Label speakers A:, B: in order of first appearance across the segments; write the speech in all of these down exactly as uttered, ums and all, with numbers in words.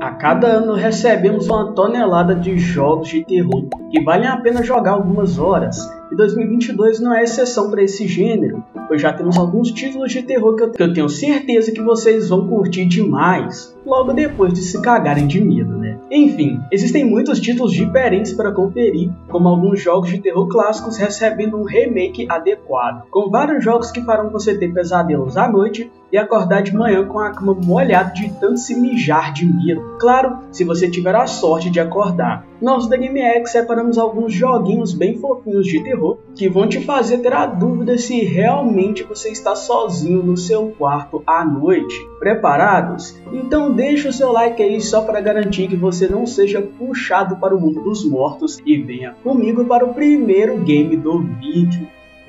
A: A cada ano recebemos uma tonelada de jogos de terror que valem a pena jogar algumas horas, e dois mil e vinte e dois não é exceção para esse gênero, pois já temos alguns títulos de terror que eu, que eu tenho certeza que vocês vão curtir demais, logo depois de se cagarem de medo, né? Enfim, existem muitos títulos diferentes para conferir, como alguns jogos de terror clássicos recebendo um remake adequado, com vários jogos que farão você ter pesadelos à noite e acordar de manhã com a cama molhada de tanto se mijar de medo. Claro, se você tiver a sorte de acordar. Nós da GameX separamos alguns joguinhos bem fofinhos de terror que vão te fazer ter a dúvida se realmente você está sozinho no seu quarto à noite. Preparados? Então deixa o seu like aí só para garantir que você não seja puxado para o mundo dos mortos e venha comigo para o primeiro game do vídeo.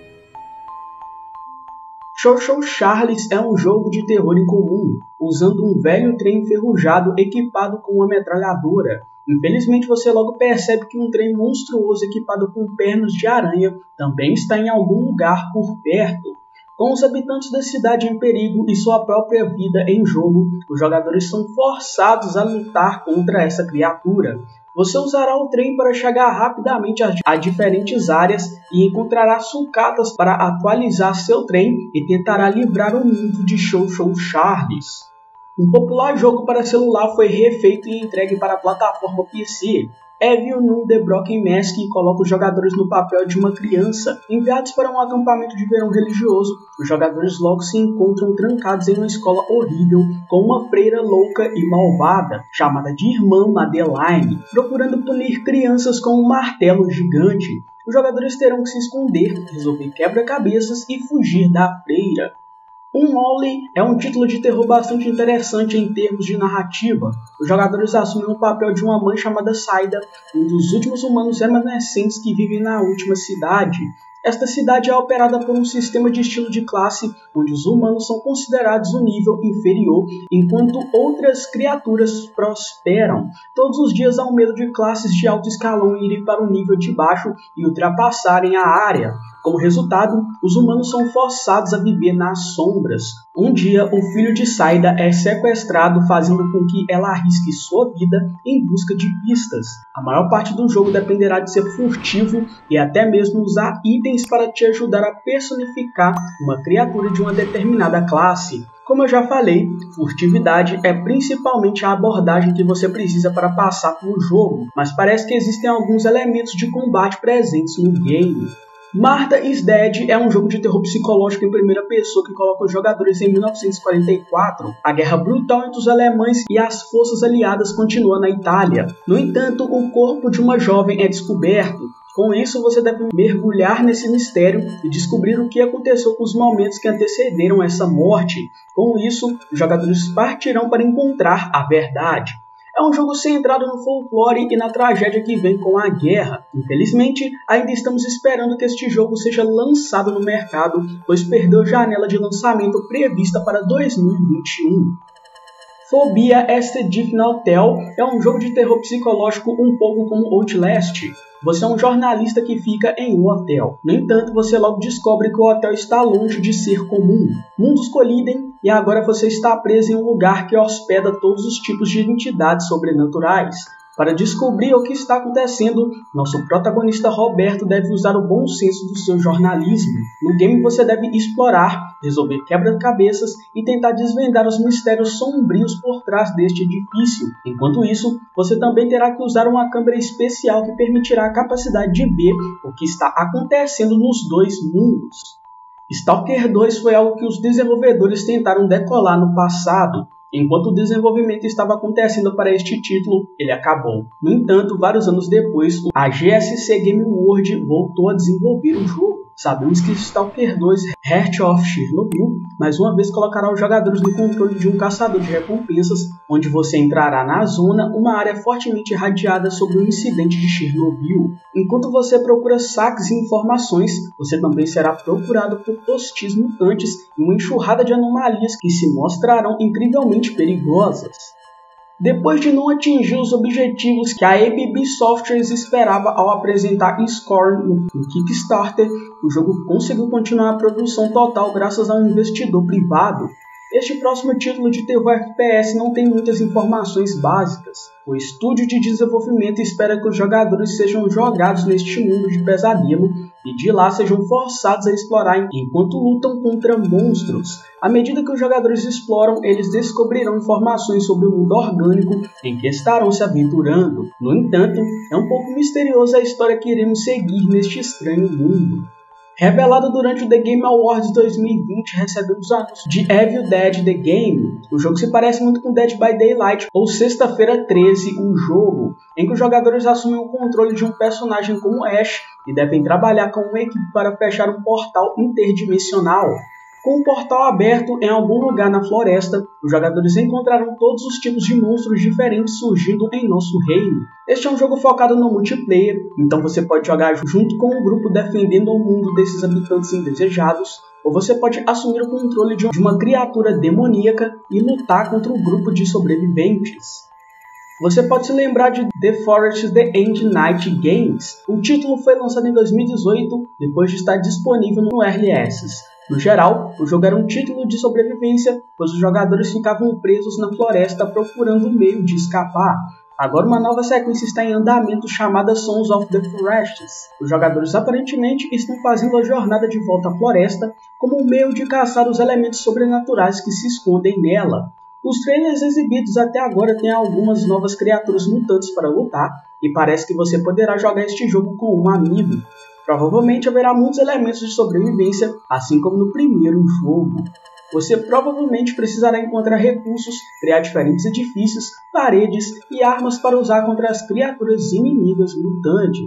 A: Show Show Charles é um jogo de terror incomum, usando um velho trem enferrujado equipado com uma metralhadora. Infelizmente você logo percebe que um trem monstruoso equipado com pernas de aranha também está em algum lugar por perto. Com os habitantes da cidade em perigo e sua própria vida em jogo, os jogadores são forçados a lutar contra essa criatura. Você usará o trem para chegar rapidamente a diferentes áreas e encontrará sucatas para atualizar seu trem e tentará livrar o mundo de Show Show Charles. Um popular jogo para celular foi refeito e entregue para a plataforma P C. Evil Nun The Broken Mask coloca os jogadores no papel de uma criança. Enviados para um acampamento de verão religioso, os jogadores logo se encontram trancados em uma escola horrível com uma freira louca e malvada, chamada de Irmã Madeline, procurando punir crianças com um martelo gigante. Os jogadores terão que se esconder, resolver quebra-cabeças e fugir da freira. Unholy é um título de terror bastante interessante em termos de narrativa. Os jogadores assumem o papel de uma mãe chamada Saida, um dos últimos humanos remanescentes que vivem na última cidade. Esta cidade é operada por um sistema de estilo de classe, onde os humanos são considerados um nível inferior, enquanto outras criaturas prosperam. Todos os dias há um medo de classes de alto escalão irem para o nível de baixo e ultrapassarem a área. Como resultado, os humanos são forçados a viver nas sombras. Um dia, o filho de Saida é sequestrado, fazendo com que ela arrisque sua vida em busca de pistas. A maior parte do jogo dependerá de ser furtivo e até mesmo usar itens para te ajudar a personificar uma criatura de uma determinada classe. Como eu já falei, furtividade é principalmente a abordagem que você precisa para passar pelo jogo, mas parece que existem alguns elementos de combate presentes no game. Martha is Dead é um jogo de terror psicológico em primeira pessoa que coloca os jogadores em mil novecentos e quarenta e quatro. A guerra brutal entre os alemães e as forças aliadas continua na Itália. No entanto, o corpo de uma jovem é descoberto. Com isso, você deve mergulhar nesse mistério e descobrir o que aconteceu com os momentos que antecederam essa morte. Com isso, os jogadores partirão para encontrar a verdade. É um jogo centrado no folclore e na tragédia que vem com a guerra. Infelizmente, ainda estamos esperando que este jogo seja lançado no mercado, pois perdeu a janela de lançamento prevista para dois mil e vinte e um. Phobia Estedif Hotel é um jogo de terror psicológico um pouco como Outlast. Você é um jornalista que fica em um hotel. No entanto, você logo descobre que o hotel está longe de ser comum. Mundos colidem e agora você está preso em um lugar que hospeda todos os tipos de entidades sobrenaturais. Para descobrir o que está acontecendo, nosso protagonista Roberto deve usar o bom senso do seu jornalismo. No game você deve explorar, resolver quebra-cabeças e tentar desvendar os mistérios sombrios por trás deste edifício. Enquanto isso, você também terá que usar uma câmera especial que permitirá a capacidade de ver o que está acontecendo nos dois mundos. Stalker dois foi algo que os desenvolvedores tentaram decolar no passado. Enquanto o desenvolvimento estava acontecendo para este título, ele acabou. No entanto, vários anos depois, a G S C Game World voltou a desenvolver o jogo. Sabemos que Stalker dois Heart of Chernobyl mais uma vez colocará os jogadores no controle de um caçador de recompensas, onde você entrará na zona, uma área fortemente irradiada sobre o incidente de Chernobyl. Enquanto você procura saques e informações, você também será procurado por hostis mutantes e uma enxurrada de anomalias que se mostrarão incrivelmente perigosas. Depois de não atingir os objetivos que a A B B Softwares esperava ao apresentar Scorn no Kickstarter, o jogo conseguiu continuar a produção total graças a um investidor privado. Este próximo título de terror F P S não tem muitas informações básicas. O estúdio de desenvolvimento espera que os jogadores sejam jogados neste mundo de pesadelo e de lá sejam forçados a explorar enquanto lutam contra monstros. À medida que os jogadores exploram, eles descobrirão informações sobre o mundo orgânico em que estarão se aventurando. No entanto, é um pouco misteriosa a história que iremos seguir neste estranho mundo. Revelado durante o The Game Awards dois mil e vinte, recebemos o anúncio de Evil Dead The Game. O jogo se parece muito com Dead by Daylight ou Sexta-feira treze, um jogo em que os jogadores assumem o controle de um personagem como Ash e devem trabalhar com uma equipe para fechar um portal interdimensional. Com o portal aberto em algum lugar na floresta, os jogadores encontrarão todos os tipos de monstros diferentes surgindo em nosso reino. Este é um jogo focado no multiplayer, então você pode jogar junto com um grupo defendendo o mundo desses habitantes indesejados, ou você pode assumir o controle de uma criatura demoníaca e lutar contra um grupo de sobreviventes. Você pode se lembrar de The Forest The End Night Games. O título foi lançado em dois mil e dezoito, depois de estar disponível no Early Access. No geral, o jogo era um título de sobrevivência, pois os jogadores ficavam presos na floresta procurando um meio de escapar. Agora uma nova sequência está em andamento chamada Sons of the Forests. Os jogadores aparentemente estão fazendo a jornada de volta à floresta como um meio de caçar os elementos sobrenaturais que se escondem nela. Os trailers exibidos até agora têm algumas novas criaturas mutantes para lutar e parece que você poderá jogar este jogo com um amigo. Provavelmente haverá muitos elementos de sobrevivência, assim como no primeiro jogo. Você provavelmente precisará encontrar recursos, criar diferentes edifícios, paredes e armas para usar contra as criaturas inimigas mutantes.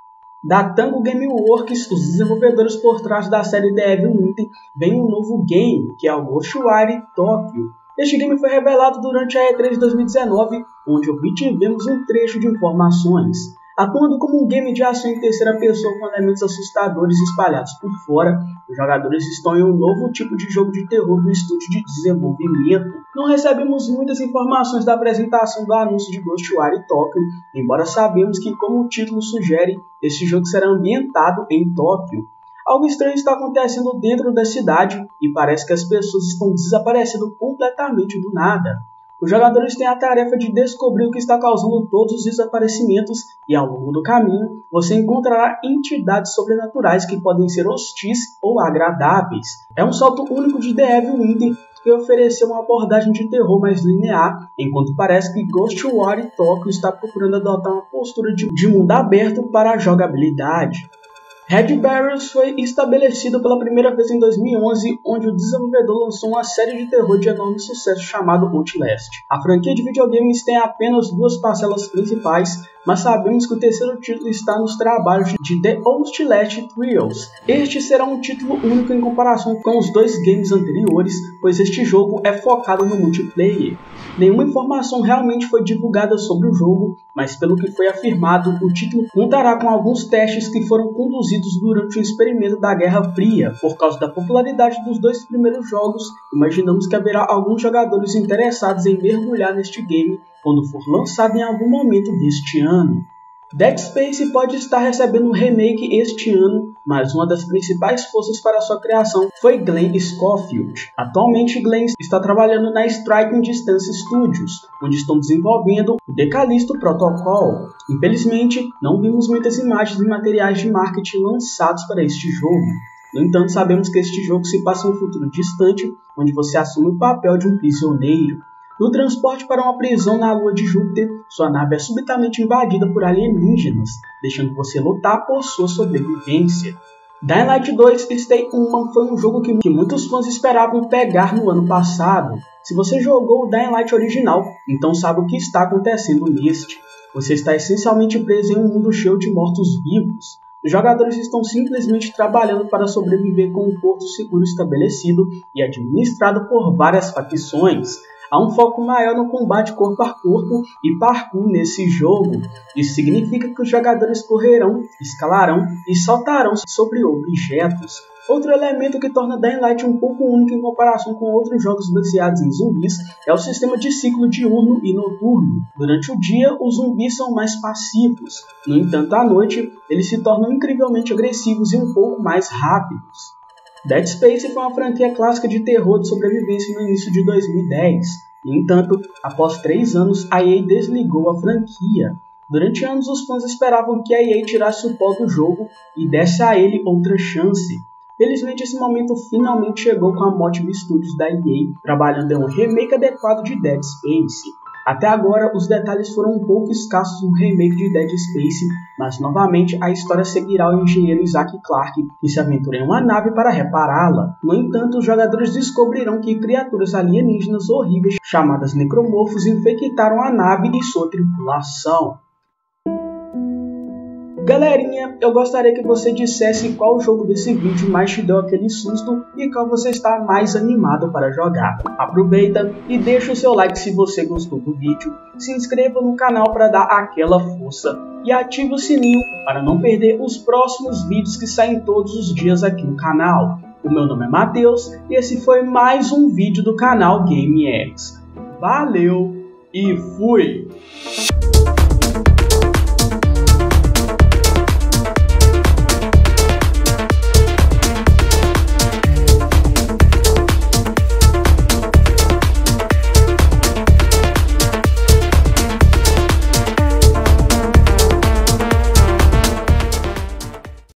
A: Da Tango Gameworks, os desenvolvedores por trás da série The Evil Within, vem um novo game, que é o Ghostwire Tokyo. Este game foi revelado durante a E três de dois mil e dezenove, onde obtivemos um trecho de informações. Atuando como um game de ação em terceira pessoa com elementos assustadores espalhados por fora, os jogadores estão em um novo tipo de jogo de terror do estúdio de desenvolvimento. Não recebemos muitas informações da apresentação do anúncio de Ghostwire Tokyo, embora sabemos que, como o título sugere, este jogo será ambientado em Tóquio. Algo estranho está acontecendo dentro da cidade e parece que as pessoas estão desaparecendo completamente do nada. Os jogadores têm a tarefa de descobrir o que está causando todos os desaparecimentos e ao longo do caminho você encontrará entidades sobrenaturais que podem ser hostis ou agradáveis. É um salto único de The Evil Within que ofereceu uma abordagem de terror mais linear, enquanto parece que Ghostwire Tokyo está procurando adotar uma postura de, de mundo aberto para a jogabilidade. Red Barriers foi estabelecido pela primeira vez em dois mil e onze, onde o desenvolvedor lançou uma série de terror de enorme sucesso chamado Outlast. A franquia de videogames tem apenas duas parcelas principais, mas sabemos que o terceiro título está nos trabalhos de The Outlast Trials. Este será um título único em comparação com os dois games anteriores, pois este jogo é focado no multiplayer. Nenhuma informação realmente foi divulgada sobre o jogo, mas pelo que foi afirmado, o título contará com alguns testes que foram conduzidos durante o experimento da Guerra Fria. Por causa da popularidade dos dois primeiros jogos, imaginamos que haverá alguns jogadores interessados em mergulhar neste game quando for lançado em algum momento deste ano. Dead Space pode estar recebendo um remake este ano, mas uma das principais forças para sua criação foi Glenn Schofield. Atualmente, Glenn está trabalhando na Striking Distance Studios, onde estão desenvolvendo o The Callisto Protocol. Infelizmente, não vimos muitas imagens e materiais de marketing lançados para este jogo. No entanto, sabemos que este jogo se passa em um futuro distante, onde você assume o papel de um prisioneiro. No transporte para uma prisão na lua de Júpiter, sua nave é subitamente invadida por alienígenas, deixando você lutar por sua sobrevivência. Dying Light dois Stay Human foi um jogo que, que muitos fãs esperavam pegar no ano passado. Se você jogou o Dying Light original, então sabe o que está acontecendo neste. Você está essencialmente preso em um mundo cheio de mortos-vivos. Os jogadores estão simplesmente trabalhando para sobreviver com um porto seguro estabelecido e administrado por várias facções. Há um foco maior no combate corpo a corpo e parkour nesse jogo. Isso significa que os jogadores correrão, escalarão e saltarão sobre objetos. Outro elemento que torna Dying Light um pouco único em comparação com outros jogos baseados em zumbis é o sistema de ciclo diurno e noturno. Durante o dia, os zumbis são mais passivos. No entanto, à noite, eles se tornam incrivelmente agressivos e um pouco mais rápidos. Dead Space foi uma franquia clássica de terror de sobrevivência no início de dois mil e dez. No entanto, após três anos, a E A desligou a franquia. Durante anos, os fãs esperavam que a E A tirasse o pó do jogo e desse a ele outra chance. Felizmente, esse momento finalmente chegou com a Motive Studios da E A, trabalhando em um remake adequado de Dead Space. Até agora, os detalhes foram um pouco escassos no remake de Dead Space, mas novamente a história seguirá o engenheiro Isaac Clarke, que se aventura em uma nave para repará-la. No entanto, os jogadores descobrirão que criaturas alienígenas horríveis chamadas necromorfos infectaram a nave e sua tripulação. Galerinha, eu gostaria que você dissesse qual jogo desse vídeo mais te deu aquele susto e qual você está mais animado para jogar. Aproveita e deixa o seu like se você gostou do vídeo, se inscreva no canal para dar aquela força e ative o sininho para não perder os próximos vídeos que saem todos os dias aqui no canal. O meu nome é Matheus e esse foi mais um vídeo do canal GameX. Valeu e fui!